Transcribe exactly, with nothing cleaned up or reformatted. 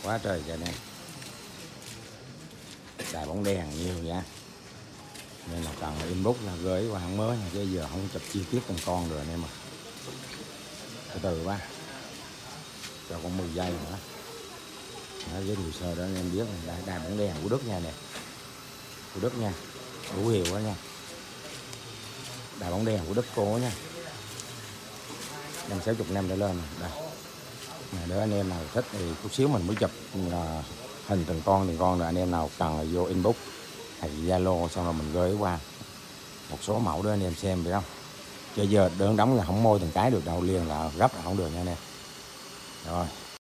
quá trời cho nên đài bóng đèn nhiều nha, nên là cần inbox là gửi qua hãng mới nha, chứ giờ không chụp chi tiết từng con rồi anh em. Mà từ từ ba cho con mười giây nữa. Đó, giới thiệu sơ đó anh em biết này, đài bóng đèn của Đức nha nè, của Đức nha, đủ hiệu đó nha, đài bóng đèn của Đức cô nha, năm sáu chục năm trở lên này. Đây này, đỡ anh em nào thích thì chút xíu mình mới chụp là hình từng con từng con, rồi anh em nào cần là vô inbox hay Zalo xong rồi mình gửi qua một số mẫu đó anh em xem phải không, chứ giờ đơn đóng là không môi từng cái được đâu, liền là gấp là không được nha anh em. Rồi